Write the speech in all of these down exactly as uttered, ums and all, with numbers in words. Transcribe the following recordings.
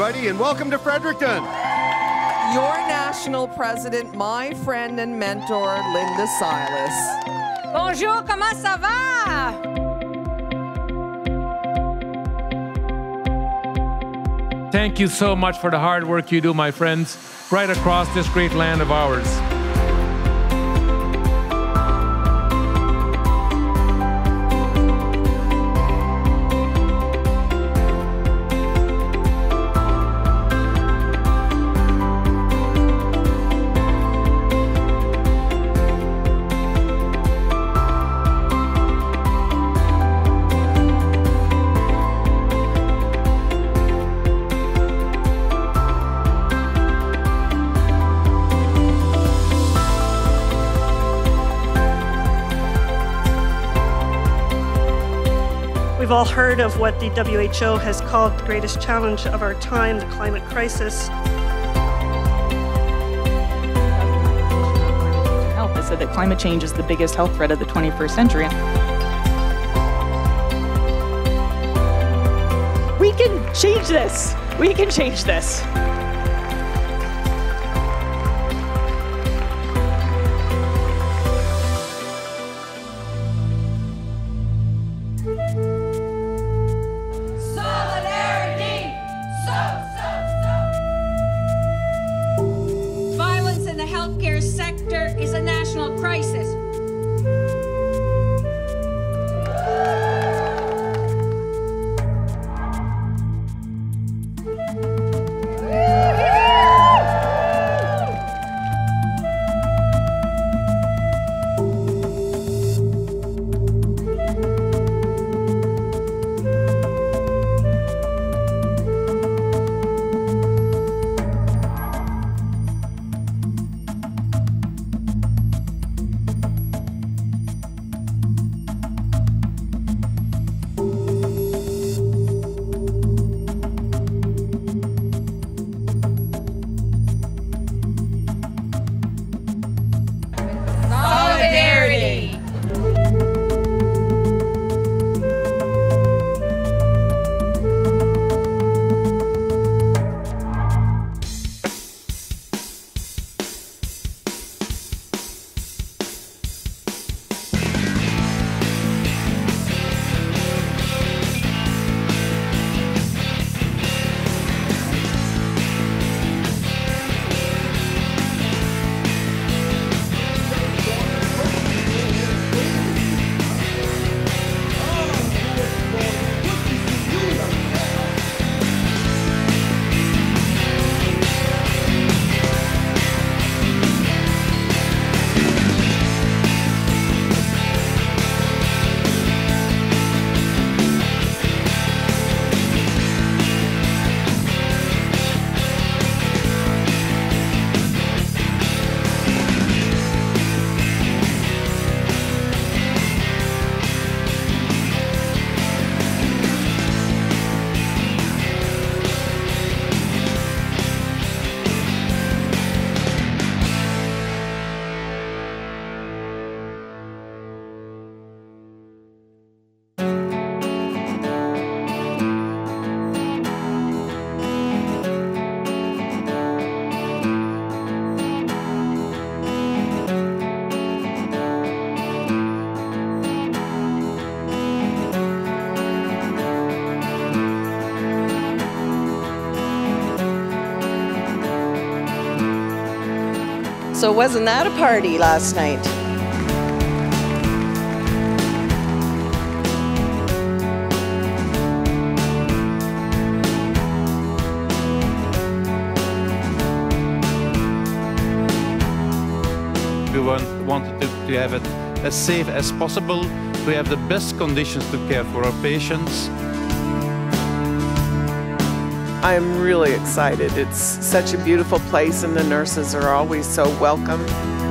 everybody, and welcome to Fredericton. Your national president, my friend and mentor, Linda Silas. Bonjour, comment ça va? Thank you so much for the hard work you do, my friends, right across this great land of ours. We've all heard of what the W H O has called the greatest challenge of our time, the climate crisis. Health has said that climate change is the biggest health threat of the twenty-first century. We can change this. We can change this. The healthcare sector is a national crisis. So wasn't that a party last night? We want, wanted to, to have it as safe as possible, to have the best conditions to care for our patients. I'm really excited. It's such a beautiful place and the nurses are always so welcome.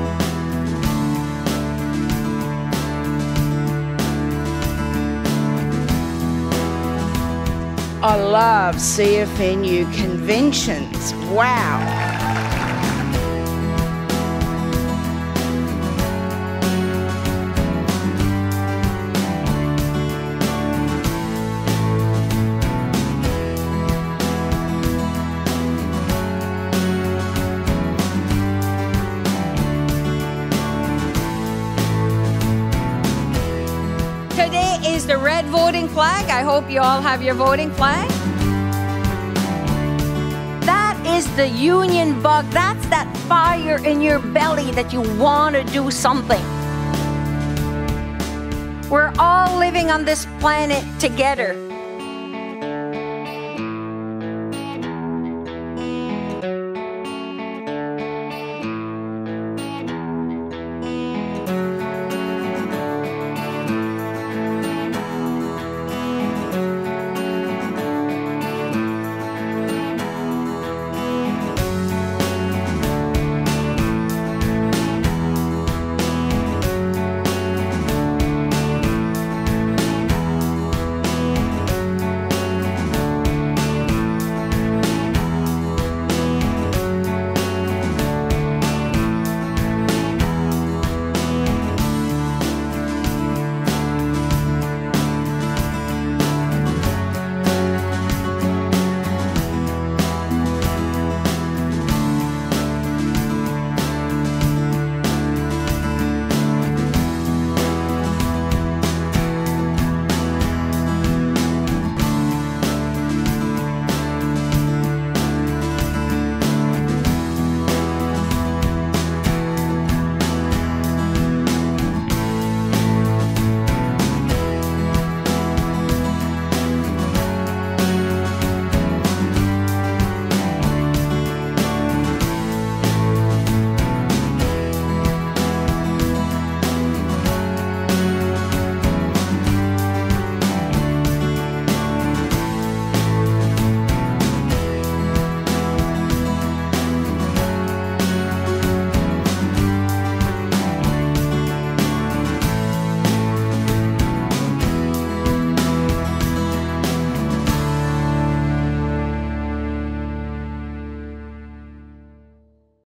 I love C F N U conventions. Wow. is the red voting flag. I hope you all have your voting flag. That is the union bug. That's that fire in your belly that you want to do something. We're all living on this planet together.